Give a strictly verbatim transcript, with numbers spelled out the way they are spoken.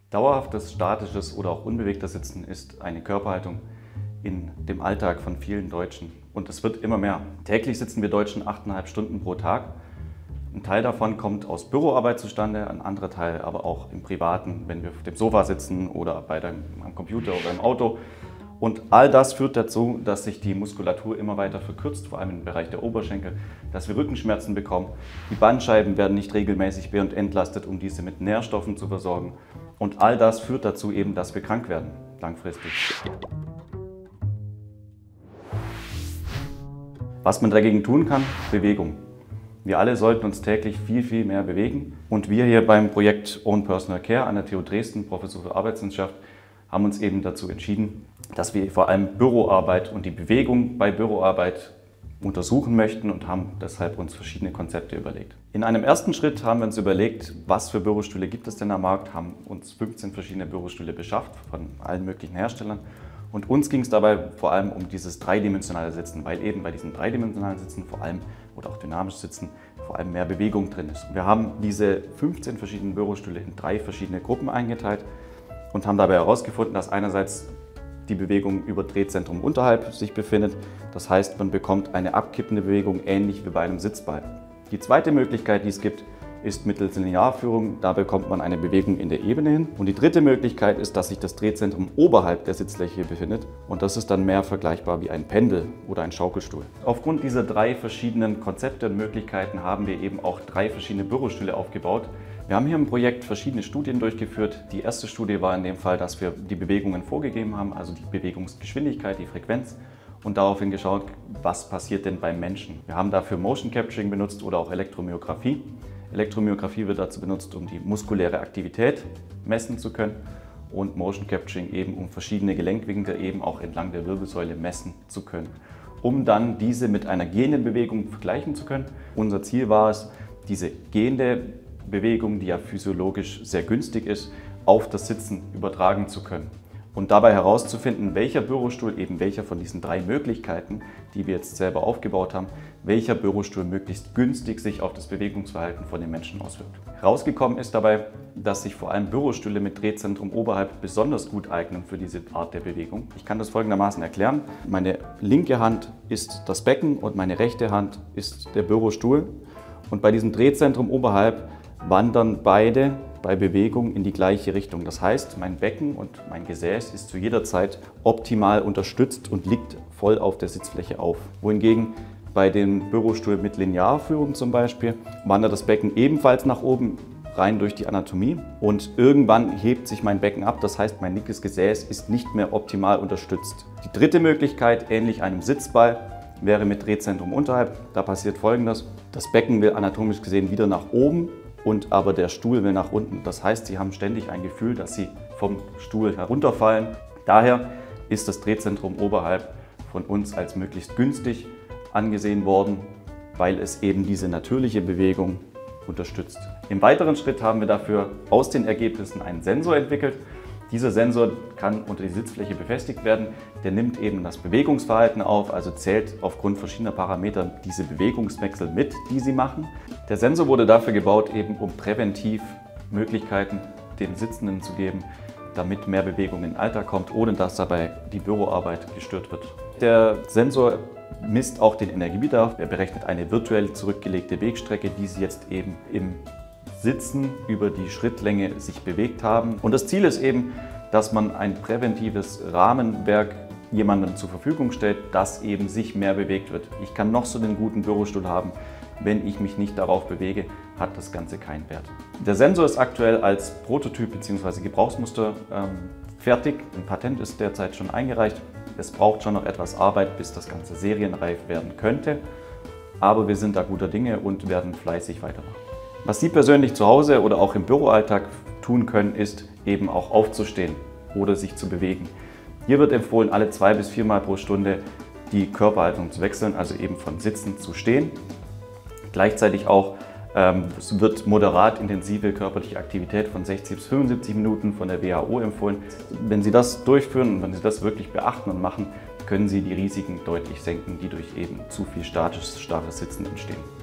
Dauerhaftes, statisches oder auch unbewegtes Sitzen ist eine Körperhaltung in dem Alltag von vielen Deutschen. Und es wird immer mehr. Täglich sitzen wir Deutschen achteinhalb Stunden pro Tag. Ein Teil davon kommt aus Büroarbeit zustande, ein anderer Teil aber auch im Privaten, wenn wir auf dem Sofa sitzen oder bei dem, am Computer oder im Auto. Und all das führt dazu, dass sich die Muskulatur immer weiter verkürzt, vor allem im Bereich der Oberschenkel, dass wir Rückenschmerzen bekommen. Die Bandscheiben werden nicht regelmäßig be- und entlastet, um diese mit Nährstoffen zu versorgen. Und all das führt dazu eben, dass wir krank werden, langfristig. Was man dagegen tun kann, Bewegung. Wir alle sollten uns täglich viel, viel mehr bewegen. Und wir hier beim Projekt Own Personal Care an der T U Dresden, Professur für Arbeitswissenschaft, haben uns eben dazu entschieden, dass wir vor allem Büroarbeit und die Bewegung bei Büroarbeit untersuchen möchten und haben deshalb uns verschiedene Konzepte überlegt. In einem ersten Schritt haben wir uns überlegt, was für Bürostühle gibt es denn am Markt, haben uns fünfzehn verschiedene Bürostühle beschafft von allen möglichen Herstellern. Und uns ging es dabei vor allem um dieses dreidimensionale Sitzen, weil eben bei diesem dreidimensionalen Sitzen vor allem oder auch dynamisch Sitzen vor allem mehr Bewegung drin ist. Wir haben diese fünfzehn verschiedenen Bürostühle in drei verschiedene Gruppen eingeteilt und haben dabei herausgefunden, dass einerseits die Bewegung über Drehzentrum unterhalb sich befindet. Das heißt, man bekommt eine abkippende Bewegung, ähnlich wie bei einem Sitzball. Die zweite Möglichkeit, die es gibt, ist mittels Linearführung. Da bekommt man eine Bewegung in der Ebene hin. Und die dritte Möglichkeit ist, dass sich das Drehzentrum oberhalb der Sitzfläche befindet. Und das ist dann mehr vergleichbar wie ein Pendel oder ein Schaukelstuhl. Aufgrund dieser drei verschiedenen Konzepte und Möglichkeiten haben wir eben auch drei verschiedene Bürostühle aufgebaut. Wir haben hier im Projekt verschiedene Studien durchgeführt. Die erste Studie war in dem Fall, dass wir die Bewegungen vorgegeben haben, also die Bewegungsgeschwindigkeit, die Frequenz, und daraufhin geschaut, was passiert denn beim Menschen. Wir haben dafür Motion Capturing benutzt oder auch Elektromyographie. Elektromyographie wird dazu benutzt, um die muskuläre Aktivität messen zu können, und Motion Capturing eben, um verschiedene Gelenkwinkel eben auch entlang der Wirbelsäule messen zu können, um dann diese mit einer gehenden Bewegung vergleichen zu können. Unser Ziel war es, diese gehende Bewegung, die ja physiologisch sehr günstig ist, auf das Sitzen übertragen zu können. Und dabei herauszufinden, welcher Bürostuhl, eben welcher von diesen drei Möglichkeiten, die wir jetzt selber aufgebaut haben, welcher Bürostuhl möglichst günstig sich auf das Bewegungsverhalten von den Menschen auswirkt. Herausgekommen ist dabei, dass sich vor allem Bürostühle mit Drehzentrum oberhalb besonders gut eignen für diese Art der Bewegung. Ich kann das folgendermaßen erklären. Meine linke Hand ist das Becken und meine rechte Hand ist der Bürostuhl. Und bei diesem Drehzentrum oberhalb wandern beide bei Bewegung in die gleiche Richtung. Das heißt, mein Becken und mein Gesäß ist zu jeder Zeit optimal unterstützt und liegt voll auf der Sitzfläche auf. Wohingegen bei dem Bürostuhl mit Linearführung zum Beispiel wandert das Becken ebenfalls nach oben, rein durch die Anatomie, und irgendwann hebt sich mein Becken ab. Das heißt, mein linkes Gesäß ist nicht mehr optimal unterstützt. Die dritte Möglichkeit, ähnlich einem Sitzball, wäre mit Drehzentrum unterhalb. Da passiert Folgendes: Das Becken will anatomisch gesehen wieder nach oben, und aber der Stuhl will nach unten. Das heißt, Sie haben ständig ein Gefühl, dass Sie vom Stuhl herunterfallen. Daher ist das Drehzentrum oberhalb von uns als möglichst günstig angesehen worden, weil es eben diese natürliche Bewegung unterstützt. Im weiteren Schritt haben wir dafür aus den Ergebnissen einen Sensor entwickelt. Dieser Sensor kann unter die Sitzfläche befestigt werden. Der nimmt eben das Bewegungsverhalten auf, also zählt aufgrund verschiedener Parameter diese Bewegungswechsel mit, die Sie machen. Der Sensor wurde dafür gebaut, eben um präventiv Möglichkeiten den Sitzenden zu geben, damit mehr Bewegung in den Alltag kommt, ohne dass dabei die Büroarbeit gestört wird. Der Sensor misst auch den Energiebedarf. Er berechnet eine virtuell zurückgelegte Wegstrecke, die Sie jetzt eben im Sitzen über die Schrittlänge sich bewegt haben. Und das Ziel ist eben, dass man ein präventives Rahmenwerk jemandem zur Verfügung stellt, das eben sich mehr bewegt wird. Ich kann noch so den guten Bürostuhl haben, wenn ich mich nicht darauf bewege, hat das Ganze keinen Wert. Der Sensor ist aktuell als Prototyp bzw. Gebrauchsmuster ähm, fertig. Ein Patent ist derzeit schon eingereicht. Es braucht schon noch etwas Arbeit, bis das Ganze serienreif werden könnte. Aber wir sind da guter Dinge und werden fleißig weitermachen. Was Sie persönlich zu Hause oder auch im Büroalltag tun können, ist eben auch aufzustehen oder sich zu bewegen. Hier wird empfohlen, alle zwei bis viermal pro Stunde die Körperhaltung zu wechseln, also eben von Sitzen zu Stehen. Gleichzeitig auch ähm, es wird moderat intensive körperliche Aktivität von sechzig bis fünfundsiebzig Minuten von der W H O empfohlen. Wenn Sie das durchführen und wenn Sie das wirklich beachten und machen, können Sie die Risiken deutlich senken, die durch eben zu viel statisches, starres Sitzen entstehen.